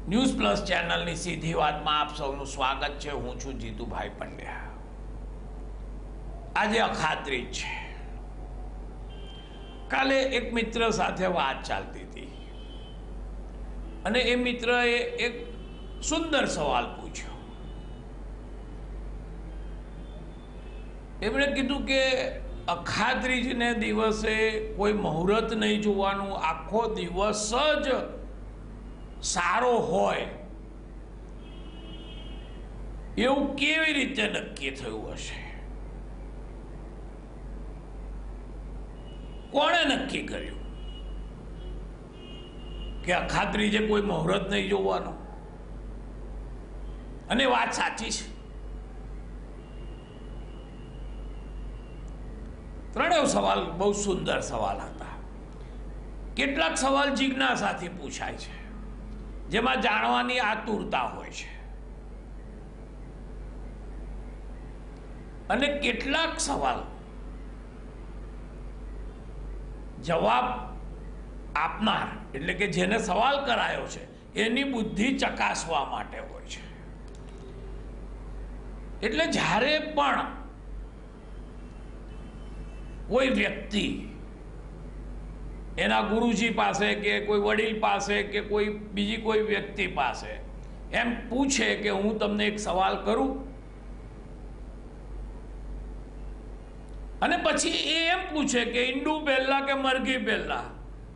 News plus ચેનલની સીધી વાતમાં આપ સૌનું સ્વાગત છે। હું છું જીતુભાઈ પંડ્યા। આજે અખાત્રીજ છે। કાલે એક મિત્ર સાથે વાત ચાલતી હતી અને એ મિત્રએ એક સુંદર સવાલ પૂછ્યો। એમણે કીધું કે અખાત્રીજને દિવસે કોઈ મુહૂર્ત નહીં જોવાનું, આખો દિવસ જ સારો હોય એવું કેવી રીતે નક્કી થયું હશે? કોણે નક્કી કર્યું કે અખાત્રીજે કોઈ મુહૂર્ત નહીં જોવાનું? અને વાત સાચી છે। ત્રણેય સવાલ બહુ સુંદર સવાલ હતા। કેટલાક સવાલ જિજ્ઞાસાથી પૂછાય છે, જેમાં જાણવાની આતુરતા હોય છે, અને કેટલાક સવાલ જવાબ આપનાર એટલે કે જેને સવાલ કરાયો છે એની બુદ્ધિ ચકાસવા માટે હોય છે। એટલે જ્યારે પણ કોઈ વ્યક્તિ એના ગુરુજી પાસે કે કોઈ વડીલ પાસે કે કોઈ બીજી કોઈ વ્યક્તિ પાસે એમ પૂછે કે હું તમને એક સવાલ કરું, અને પછી એ એમ પૂછે કે ઈંડું પહેલા કે મરઘી પહેલા,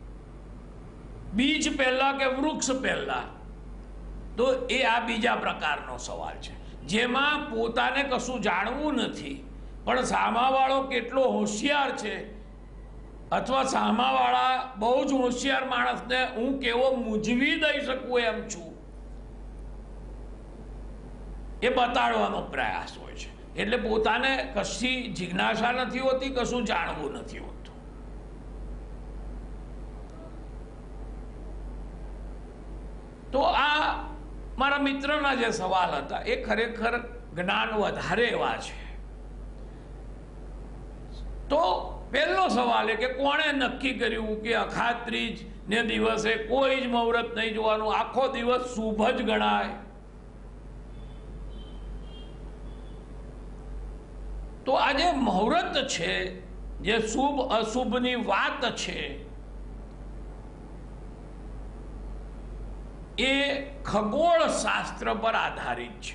બીજ પહેલા કે વૃક્ષ પહેલા, તો એ આ બીજા પ્રકારનો સવાલ છે, જેમાં પોતાને કશું જાણવું નથી, પણ સામાવાળો કેટલો હોશિયાર છે અથવા સામાવાળા બહુ જ હોશિયાર માણસને હું કેવો મૂંઝવી દઈ શકું એમ છું એ બતાડવાનો પ્રયાસ હોય છે। એટલે પોતાને કશી જિજ્ઞાસા નથી હોતી, કશું જાણવું નથી હોતું। તો આ મારા મિત્રના જે સવાલ હતા એ ખરેખર જ્ઞાન વધારે એવા છે। તો પહેલો સવાલ એ કે કોણે નક્કી કર્યું કે અખાત્રીજ ને દિવસે કોઈ જ મુહૂર્ત નહીં જોવાનું, આખો દિવસ શુભ જ ગણાય? તો આ જે મુહૂર્ત છે, જે શુભ અશુભની વાત છે, એ ખગોળ શાસ્ત્ર પર આધારિત છે।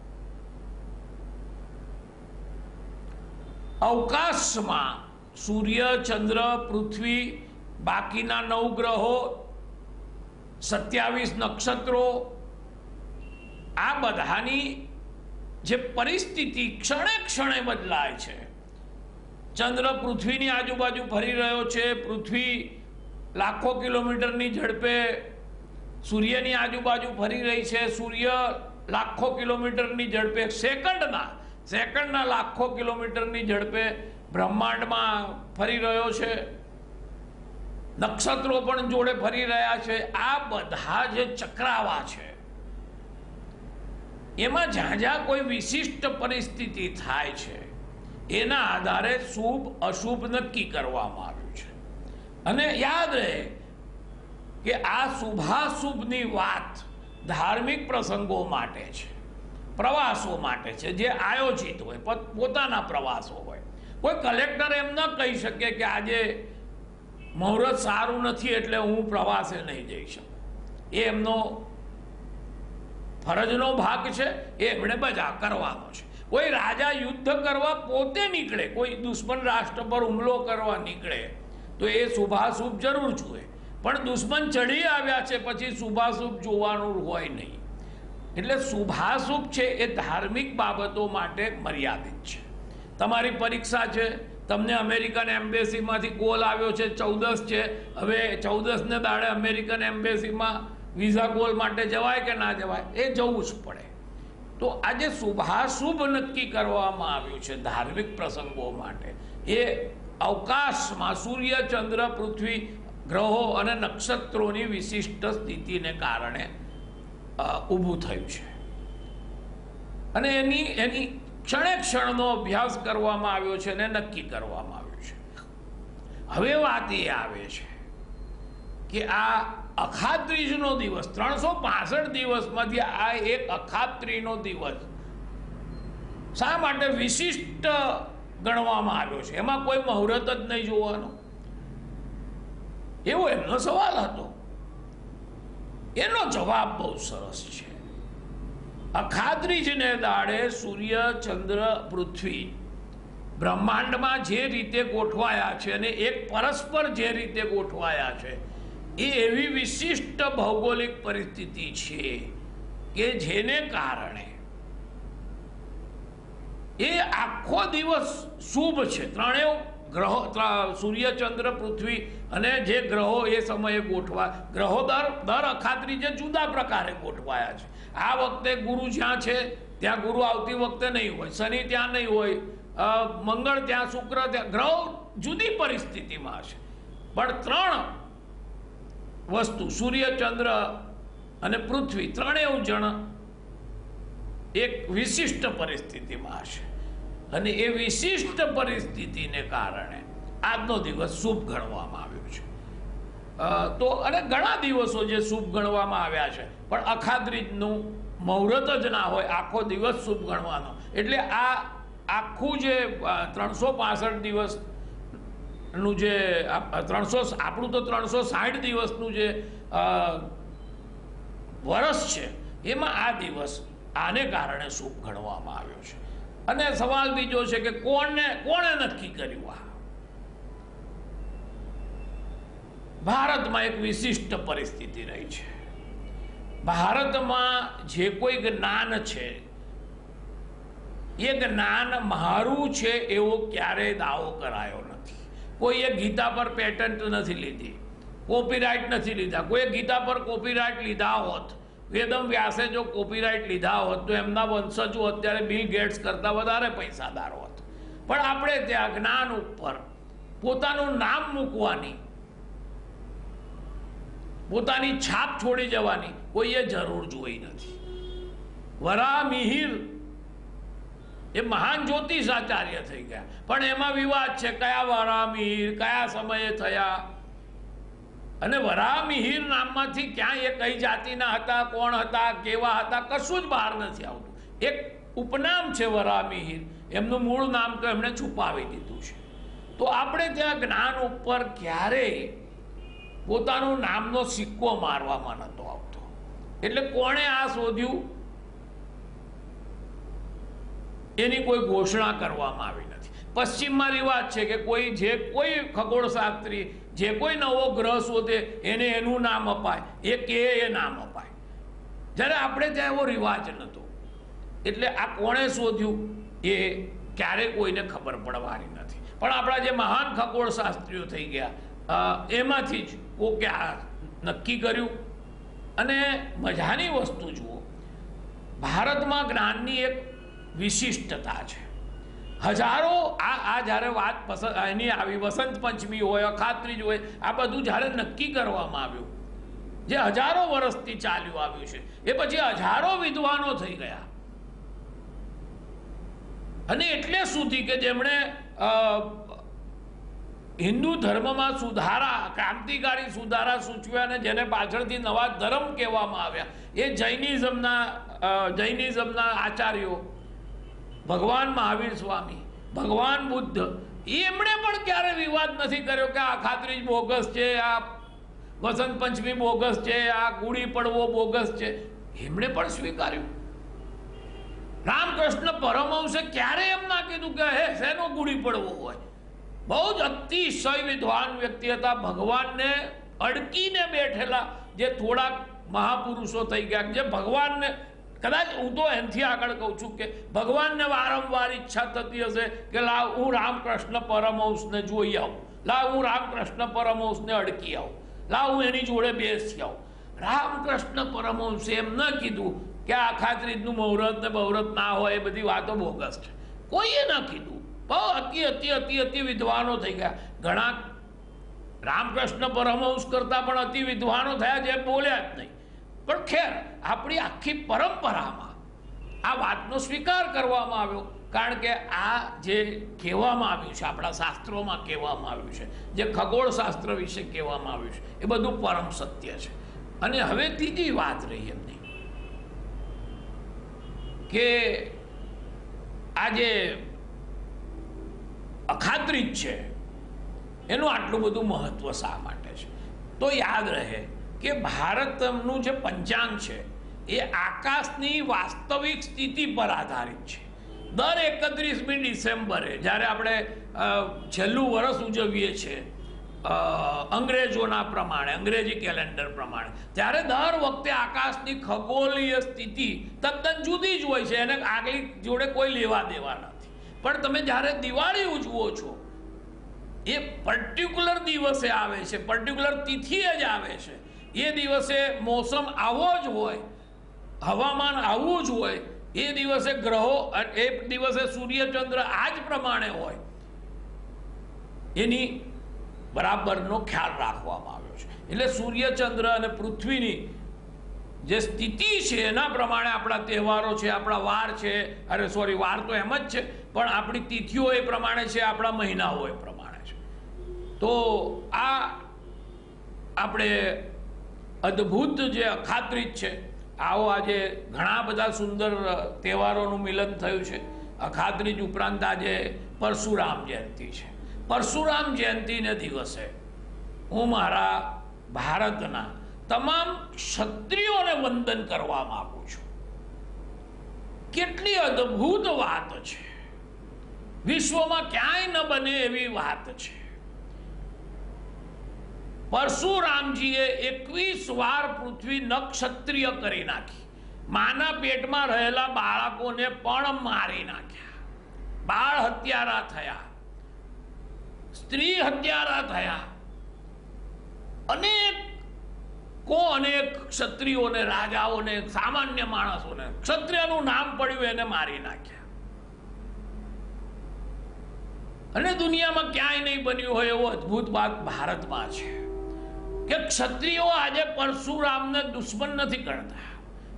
અવકાશમાં સૂર્ય, ચંદ્ર, પૃથ્વી, બાકીના 9 ગ્રહો, 27 નક્ષત્રો, આ બધાની જે પરિસ્થિતિ ક્ષણે ક્ષણે બદલાય છે। ચંદ્ર પૃથ્વીની આજુબાજુ ફરી રહ્યો છે, પૃથ્વી લાખો કિલોમીટરની ઝડપે સૂર્યની આજુબાજુ ફરી રહી છે, સૂર્ય લાખો કિલોમીટરની ઝડપે સેકન્ડના લાખો કિલોમીટરની ઝડપે બ્રહ્માંડમાં ફરી રહ્યો છે, નક્ષત્રો પણ જોડે ફરી રહ્યા છે। આ બધા જે ચક્રાવા છે એમાં જ્યાં જ્યાં કોઈ વિશિષ્ટ પરિસ્થિતિ થાય છે એના આધારે શુભ અશુભ નક્કી કરવામાં આવ્યું છે। અને યાદ રહે કે આ શુભાશુભની વાત ધાર્મિક પ્રસંગો માટે છે, પ્રવાસો માટે છે, જે આયોજિત હોય, પોતાના પ્રવાસો હોય। કોઈ કલેક્ટર એમ ન કહી શકે કે આજે મુહૂર્ત સારું નથી એટલે હું પ્રવાસે નહીં જઈ શકું। એ એમનો ફરજનો ભાગ છે, એ એમણે બજા કરવાનો છે। કોઈ રાજા યુદ્ધ કરવા પોતે નીકળે, કોઈ દુશ્મન રાષ્ટ્ર પર હુમલો કરવા નીકળે તો એ શુભાશુભ જરૂર જુએ, પણ દુશ્મન ચડી આવ્યા છે પછી શુભાશુભ જોવાનું હોય નહીં। એટલે શુભાશુભ છે એ ધાર્મિક બાબતો માટે મર્યાદિત છે। તમારી પરીક્ષા છે, તમને અમેરિકન એમ્બેસીમાંથી કોલ આવ્યો છે, 14 છે, હવે 14ને દાડે અમેરિકન એમ્બેસીમાં વિઝા કોલ માટે જવાય કે ના જવાય? એ જવું જ પડે। તો આજે શુભાશુભ નક્કી કરવામાં આવ્યું છે ધાર્મિક પ્રસંગો માટે, એ અવકાશમાં સૂર્ય, ચંદ્ર, પૃથ્વી, ગ્રહો અને નક્ષત્રોની વિશિષ્ટ સ્થિતિને કારણે ઊભું થયું છે। અને એની ક્ષણે ક્ષણનો અભ્યાસ કરવામાં આવ્યો છે અને નક્કી કરવામાં આવ્યું છે। હવે વાત એ આવે છે કે આ અખાત્રીજનો દિવસ 365 દિવસમાંથી આ એક અખાત્રીનો દિવસ શા માટે વિશિષ્ટ ગણવામાં આવ્યો છે? એમાં કોઈ મુહૂર્ત જ નહીં જોવાનો, એવો એમનો સવાલ હતો. એનો જવાબ બહુ સરસ છે. અખાત્રીજને દાડે સૂર્ય, ચંદ્ર, પૃથ્વી બ્રહ્માંડમાં જે રીતે ગોઠવાયા છે અને એક પરસ્પર જે રીતે ગોઠવાયા છે, એ એવી વિશિષ્ટ ભૌગોલિક પરિસ્થિતિ છે કે જેને કારણે એ આખો દિવસ શુભ છે. ત્રણેય ગ્રહો, સૂર્ય, ચંદ્ર, પૃથ્વી અને જે ગ્રહો એ સમયે ગ્રહો દર અખાત્રીજે જુદા પ્રકારે ગોઠવાયા છે. આ વખતે ગુરુ જ્યાં છે ત્યાં ગુરુ આવતી વખતે નહીં હોય, શનિ ત્યાં નહીં હોય, મંગળ ત્યાં, શુક્ર ત્યાં, ગ્રહો જુદી પરિસ્થિતિમાં છે. પણ ત્રણ વસ્તુ સૂર્ય, ચંદ્ર અને પૃથ્વી ત્રણેય જણ એક વિશિષ્ટ પરિસ્થિતિમાં છે અને એ વિશિષ્ટ પરિસ્થિતિને કારણે આજનો દિવસ શુભ ગણવામાં આવ્યો છે. તો અને ઘણા દિવસો જે શુભ ગણવામાં આવ્યા છે, પણ અખાત્રીજનું મુહૂર્ત જ ના હોય, આખો દિવસ શુભ ગણવાનો. એટલે આ આખું જે 365 દિવસનું જે આપણું તો 360 દિવસનું જે વર્ષ છે, એમાં આ દિવસ આને કારણે શુભ ગણવામાં આવ્યો છે. અને સવાલ બીજો છે કે કોણે નક્કી કર્યું? આ ભારતમાં એક વિશિષ્ટ પરિસ્થિતિ રહી છે. ભારતમાં જે કોઈ જ્ઞાન છે એ જ્ઞાન મારું છે એવો ક્યારેય દાવો કરાયો નથી. કોઈએ ગીતા પર પેટન્ટ નથી લીધી, કોપીરાઇટ નથી લીધા. કોઈએ ગીતા પર કોપીરાઇટ લીધા હોત, વેદમ વ્યાસે જો કોપીરાઇટ લીધા હોત તો એમના વંશજો અત્યારે બિલ ગેટ્સ કરતા વધારે પૈસાદાર હોત. પણ આપણે ત્યાં જ્ઞાન ઉપર પોતાનું નામ મૂકવાની, પોતાની છાપ છોડી જવાની કોઈએ જરૂર જોઈ નથી. વરામિહિર એ મહાન જ્યોતિષાચાર્ય થઈ ગયા, પણ એમાં વિવાદ છે કયા વરામિહિર કયા સમયે થયા. અને વરામિહિર નામમાંથી ક્યાં એ કઈ જાતિના હતા, કોણ હતા, કેવા હતા, કશું જ બહાર નથી આવતું. એક ઉપનામ છે વરામિહિર, એમનું મૂળ નામ તો એમણે છુપાવી દીધું છે. તો આપણે ત્યાં જ્ઞાન ઉપર ક્યારેય પોતાનું નામનો સિક્કો મારવામાં નહોતો આવતો. એટલે કોણે આ શોધ્યું એની કોઈ ઘોષણા કરવામાં આવી નથી. પશ્ચિમમાં રિવાજ છે કે કોઈ ખગોળશાસ્ત્રી જે કોઈ નવો ગ્રહ શોધે એને એનું નામ અપાય, એ નામ અપાય. જ્યારે આપણે ત્યાં એવો રિવાજ નહોતો. એટલે આ કોણે શોધ્યું એ ક્યારેય કોઈને ખબર પડવાની નથી. પણ આપણા જે મહાન ખગોળશાસ્ત્રીઓ થઈ ગયા એમાંથી જ કોકે આ નક્કી કર્યું. અને મજાની વસ્તુ જુઓ, ભારતમાં જ્ઞાનની એક વિશિષ્ટતા છે. હજારો જ્યારે વાત એની આવી વસંત પંચમી હોય, અખાત્રીજ હોય, આ બધું જ્યારે નક્કી કરવામાં આવ્યું, જે હજારો વર્ષથી ચાલ્યું આવ્યું છે, એ પછી હજારો વિદ્વાનો થઈ ગયા. અને એટલે સુધી કે જેમણે હિન્દુ ધર્મમાં સુધારા, ક્રાંતિકારી સુધારા સૂચવ્યા અને જેને પાછળથી નવા ધર્મ કહેવામાં આવ્યા, એ જૈનિઝમના આચાર્યો, ભગવાન મહાવીર સ્વામી, ભગવાન બુદ્ધ, એમણે પણ ક્યારે વિવાદ નથી કર્યો કે આ અખાત્રીજ બોગસ છે, આ વસંત પંચમી બોગસ છે, આ ગુડી પડવો બોગસ છે. એમણે પણ સ્વીકાર્યું. રામકૃષ્ણ પરમહંસે ક્યારે એમ ના કીધું કે હે શેનો ગુડી પડવો હોય. બહુ જ અતિશય વિદ્વાન વ્યક્તિ હતા. ભગવાનને અડકીને બેઠેલા જે થોડાક મહાપુરુષો થઈ ગયા, જે ભગવાનને કદાચ, હું તો એનાથી આગળ કહું છું કે ભગવાનને વારંવાર ઈચ્છા થતી હશે કે લાવ હું રામકૃષ્ણ પરમહંસને જોઈ આવું, લાવ હું રામકૃષ્ણ પરમહંસને અડકી આવું, લાવ હું એની જોડે બેસી આવું. રામકૃષ્ણ પરમહંસે એમ ન કીધું કે આ અખાત્રીજનું મુહૂર્ત ને બહુરત ના હોય, એ બધી વાતો બોગસ છે. કોઈએ ન કીધું. બહુ અતિ વિદ્વાનો થઈ ગયા. ઘણા રામકૃષ્ણ પરમહંસ કરતા પણ અતિ વિદ્વાનો થયા જે બોલ્યા જ નહીં. પણ ખેર, આપણી આખી પરંપરામાં આ વાતનો સ્વીકાર કરવામાં આવ્યો, કારણ કે આ જે કહેવામાં આવ્યું છે, આપણા શાસ્ત્રોમાં કહેવામાં આવ્યું છે, જે ખગોળશાસ્ત્ર વિશે કહેવામાં આવ્યું છે, એ બધું પરમ સત્ય છે. અને હવે ત્રીજી વાત રહી એમની કે આજે અખાત્રીજ છે એનું આટલું બધું મહત્વ શા માટે છે? તો યાદ રહે કે ભારતનું જે પંચાંગ છે એ આકાશની વાસ્તવિક સ્થિતિ પર આધારિત છે. દર 31મી ડિસેમ્બરે જ્યારે આપણે છેલ્લું વર્ષ ઉજવીએ છીએ અંગ્રેજોના પ્રમાણે, અંગ્રેજી કેલેન્ડર પ્રમાણે, ત્યારે દર વખતે આકાશની ખગોળીય સ્થિતિ તદ્દન જુદી જ હોય છે, એને આગલી જોડે કોઈ લેવા દેવા નથી. પણ તમે જ્યારે દિવાળી ઉજવો છો એ પર્ટિક્યુલર દિવસે આવે છે, પર્ટિક્યુલર તિથિએ જ આવે છે. એ દિવસે મોસમ આવો જ હોય, હવામાન આવું જ હોય, એ દિવસે ગ્રહો, એ દિવસે સૂર્યચંદ્ર આ જ પ્રમાણે હોય, એની બરાબરનો ખ્યાલ રાખવામાં આવ્યો છે. એટલે સૂર્યચંદ્ર અને પૃથ્વીની જે સ્થિતિ છે એના પ્રમાણે આપણા તહેવારો છે, આપણા વાર છે, વાર તો એમ જ છે, પણ આપણી તિથિઓ એ પ્રમાણે છે, આપણા મહિનાઓ એ પ્રમાણે છે. તો આ આપણે અદ્ભુત જે અખાત્રીજ છે, આવો આજે ઘણા બધા સુંદર તહેવારોનું મિલન થયું છે. અખાત્રીજ ઉપરાંત આજે પરશુરામ જયંતિ છે. પરશુરામ જયંતિને દિવસે હું મારા ભારતના તમામ ક્ષત્રિયોને વંદન કરવા માંગુ છું. કેટલી અદ્ભુત વાત છે, વિશ્વમાં ક્યાંય ન બને એવી વાત છે. પરશુરામજીએ 21 વાર પૃથ્વી નક્ષત્રિય કરી નાખી. માના પેટમાં રહેલા બાળકોને પણ મારી નાખ્યા. બાળ હત્યારા થયા, સ્ત્રી હત્યારા થયા, અનેક ક્ષત્રિયોને, રાજાઓને, સામાન્ય માણસોને, ક્ષત્રિયનું નામ પડ્યું એને મારી નાખ્યા. અને દુનિયામાં ક્યાંય નહીં બન્યું હોય એવો અદ્ભુત વાત ભારતમાં છે કે ક્ષત્રિયો આજે પરશુરામને દુશ્મન નથી ગણતા,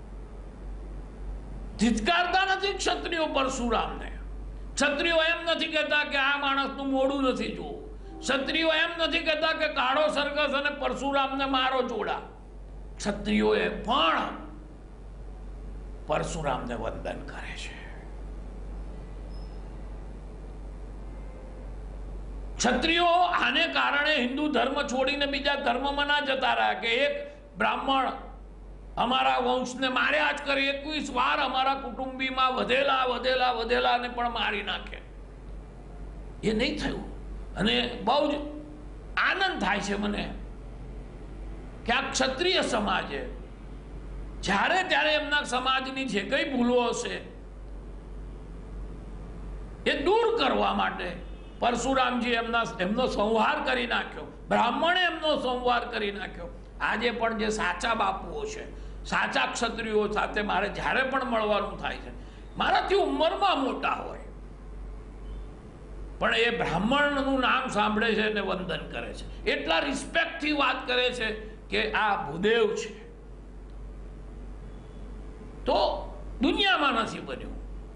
ધિક્કારતા નથી ક્ષત્રિયો પરશુરામને. ક્ષત્રિયો એમ નથી કહેતા કે આ માણસનું મોઢું નથી જોવું. ક્ષત્રિયો એમ નથી કહેતા કે કાળો સરઘસ અને પરશુરામને મારો જોડા. ક્ષત્રિયોએ પણ પરશુરામને વંદન કરે છે. ક્ષત્રિયો આને કારણે હિન્દુ ધર્મ છોડીને બીજા ધર્મમાં ના જતા રહ્યા કે એક બ્રાહ્મણ અમારા વંશને માર્યા જ કરે, 21 વાર અમારા કુટુંબીમાં વધેલાને પણ મારી નાખે. એ નહીં થયું. અને બહુ જ આનંદ થાય છે મને કે આ ક્ષત્રિય સમાજે જ્યારે ત્યારે એમના સમાજની જે કઈ ભૂલો હશે એ દૂર કરવા માટે પરશુરામજી એમનો સંહાર કરી નાખ્યો, બ્રાહ્મણે એમનો સંહાર કરી નાખ્યો. આજે પણ જે સાચા બાપુઓ છે, સાચા ક્ષત્રિયો સાથે મારે જ્યારે પણ મળવાનું થાય છે, મારાથી ઉંમરમાં મોટા હોય પણ એ બ્રાહ્મણનું નામ સાંભળે છે અને વંદન કરે છે. એટલા રિસ્પેક્ટથી વાત કરે છે કે આ ભૂદેવ છે. તો દુનિયામાં નથી બન્યું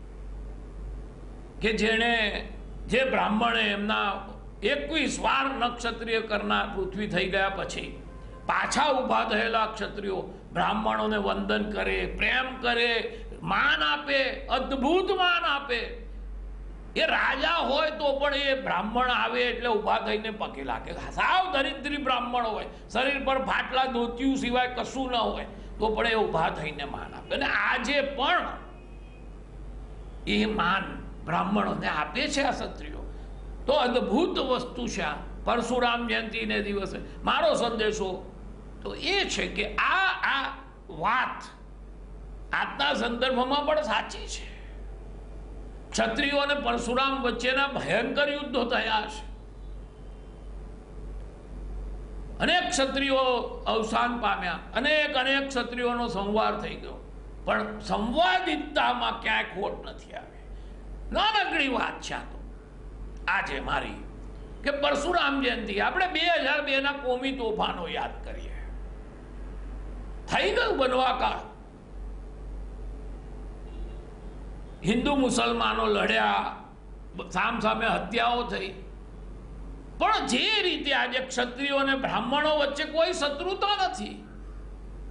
કે જે બ્રાહ્મણે એમના 21 વાર નક્ષત્રિય કરનાર પૃથ્વી થઈ ગયા પછી પાછા ઊભા થયેલા ક્ષત્રિયો બ્રાહ્મણોને વંદન કરે, પ્રેમ કરે, માન આપે, અદ્ભુત માન આપે. એ રાજા હોય તો પણ એ બ્રાહ્મણ આવે એટલે ઊભા થઈને પગે લાગે. સાવ દરિદ્રી બ્રાહ્મણ હોય, શરીર પર ફાટલા ધોતિયું સિવાય કશું ન હોય, તો પણ એ ઊભા થઈને માન આપે. અને આજે પણ એ માન બ્રાહ્મણોને આપે છે આ ક્ષત્રિયો. તો અદ્ભુત વસ્તુ છે આ પરશુરામ જયંતિને દિવસે. મારો સંદેશો તો એ છે કે આ વાત આજના સંદર્ભમાં પણ સાચી છે. ક્ષત્રિયો અને પરશુરામ વચ્ચેના ભયંકર યુદ્ધો થયા છે. અનેક ક્ષત્રિયો અવસાન પામ્યા, અનેક ક્ષત્રિયોનો સંહાર થઈ ગયો, પણ સંવાદિતતામાં ક્યાંય ખોટ નથી આવી. નાનકડી વાત છે આ તો આજે મારી કે પરશુરામ જયંતિ આપણે 2002ના કોમી તોફાનો યાદ કરીએ. થઈ ગયું બનવાકાળ, હિન્દુ મુસલમાનો લડ્યા, સામસામે હત્યાઓ થઈ, પણ જે રીતે આજે ક્ષત્રિયો અને બ્રાહ્મણો વચ્ચે કોઈ શત્રુતા નથી.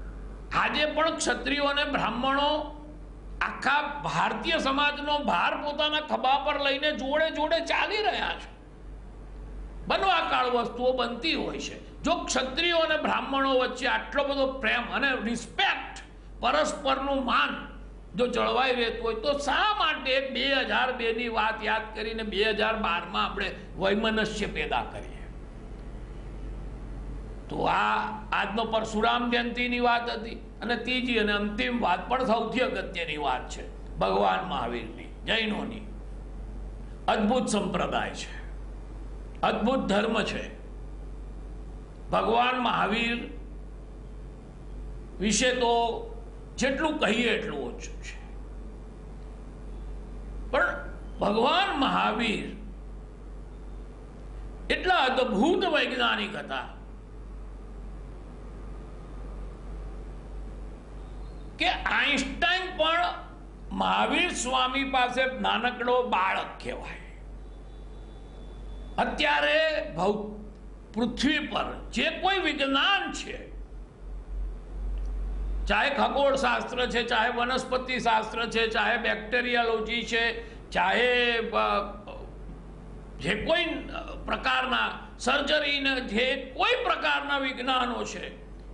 આજે પણ ક્ષત્રિયો અને બ્રાહ્મણો આખા ભારતીય સમાજનો ભાર પોતાના ખભા પર લઈને જોડે જોડે ચાલી રહ્યા છે. બનવા કાળ વસ્તુઓ બનતી હોય છે. જો ક્ષત્રિયો અને બ્રાહ્મણો વચ્ચે આટલો બધો પ્રેમ અને રિસ્પેક્ટ, પરસ્પરનું માન જો જળવાઈ રહેતું હોય તો શા માટે 2002 ની વાત યાદ કરીને 2012માં આપણે વૈમનસ્ય પેદા કરીએ? તો આજનો પરશુરામ જયંતિની વાત હતી. અને ત્રીજી અને અંતિમ વાત પણ સૌથી અગત્યની વાત છે ભગવાન મહાવીરની, જૈનોની. અદ્ભુત સંપ્રદાય છે, અદ્ભુત ધર્મ છે. ભગવાન મહાવીર વિશે તો જેટલું કહીએ એટલું ઓછું છે. પણ ભગવાન મહાવીર એટલા અદ્ભુત વૈજ્ઞાનિક હતા કે આઈન્સ્ટાઈન પણ મહાવીર સ્વામી પાસે નાનકડો બાળક કહેવાય. અત્યારે પૃથ્વી પર જે કોઈ વિજ્ઞાન છે, ચાહે ખગોળશાસ્ત્ર છે, ચાહે વનસ્પતિ શાસ્ત્ર છે, ચાહે બેક્ટેરિયોલોજી છે, ચાહે જે કોઈ પ્રકારના સર્જરીના જે કોઈ પ્રકારના વિજ્ઞાનો છે,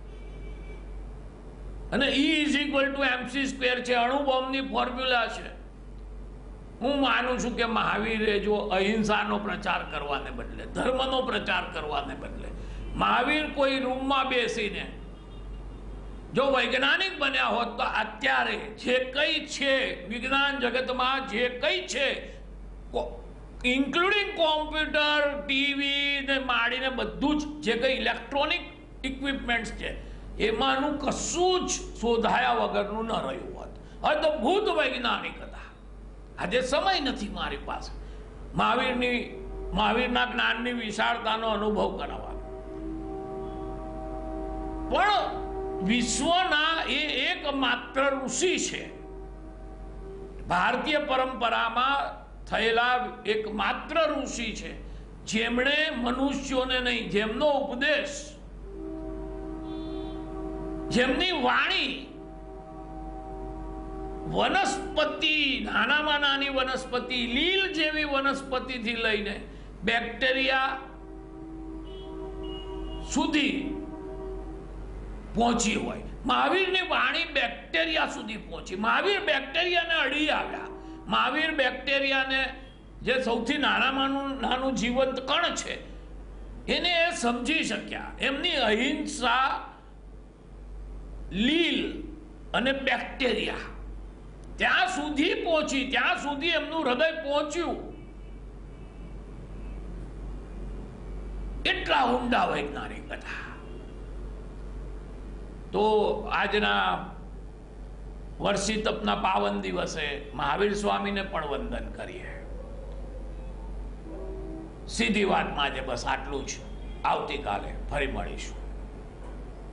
અને E=mc² છે, અણુબોમ્બની ફોર્મ્યુલા છે. હું માનું છું કે મહાવીરે જો અહિંસાનો પ્રચાર કરવાને બદલે, ધર્મનો પ્રચાર કરવાને બદલે, મહાવીર કોઈ રૂમમાં બેસીને જો વૈજ્ઞાનિક બન્યા હોત તો અત્યારે જે કંઈ છે વિજ્ઞાન જગતમાં, જે કંઈ છે ઇન્ક્લુડિંગ કોમ્પ્યુટર, ટીવી ને માંડીને બધું જ જે કંઈ ઇલેક્ટ્રોનિક ઇક્વિપમેન્ટ્સ છે, એમાંનું કશું જ શોધાયા વગરનું ન રહ્યું હોત. અદ્ભુત વૈજ્ઞાનિક હતા. આજે સમય નથી મારી પાસે મહાવીરના જ્ઞાનની વિશાળતાનો અનુભવ કરાવવાનો. પણ વિશ્વના એ એકમાત્ર ઋષિ છે, ભારતીય પરંપરામાં થયેલા એકમાત્ર ઋષિ છે જેમણે મનુષ્યોને નહીં, જેમનો ઉપદેશ, જેમની વાણી વનસ્પતિ, નાનામાં નાની વનસ્પતિ, લીલ જેવી વનસ્પતિથી લઈને બેક્ટેરિયા સુધી પહોંચી હોય. મહાવીરની વાણી બેક્ટેરિયા સુધી પહોંચી. મહાવીર બેક્ટેરિયાને અડી આવ્યા. મહાવીર બેક્ટેરિયાને, જે સૌથી નાનું જીવંત કણ છે, એને એ સમજી શક્યા. એમની અહિંસા, લીલ અને બેક્ટેરિયા ત્યાં સુધી પહોંચી, ત્યાં સુધી એમનું હૃદય પહોંચ્યું. એટલા ઊંડા વૈજ્ઞાનિક હતા. તો આજના વર્ષી તપના પાવન દિવસે મહાવીર સ્વામીને પણ વંદન કરીએ. સીધી વાતમાં આજે બસ આટલું જ. આવતીકાલે ફરી મળીશું.